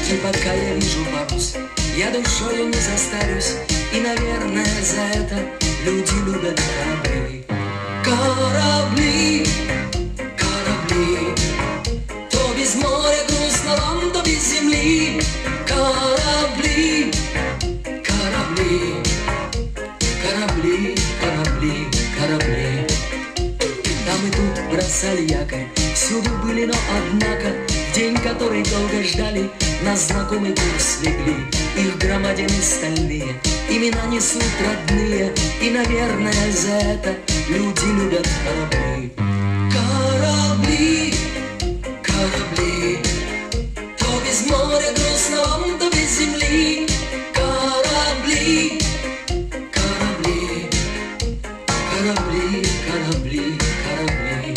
И пока я вижу парус, я душою не состарюсь. И, наверное, за это люди любят корабли. Корабли, корабли, то без моря грустно вам, то без земли. Корабли, корабли, корабли, корабли, корабли. Там и тут бросали якорь, всюду были, но однако в день, который долго ждали, на знакомый курс легли. Их громадины стальные, имена несут родные. И, наверное, за это люди любят корабли. Корабли, корабли, то без моря грустно вам, то без земли. Корабли, корабли, корабли, корабли, корабли.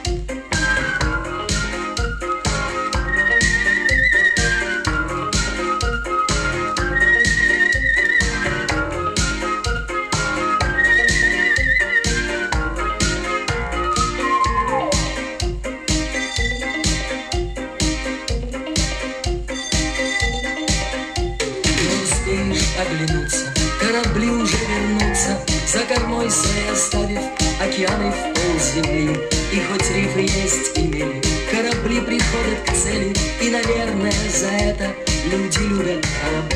Оглянуться, корабли уже вернутся, за кормой своей оставив океаны в полземли. И хоть рифы есть и мели, корабли приходят к цели. И, наверное, за это люди любят корабли.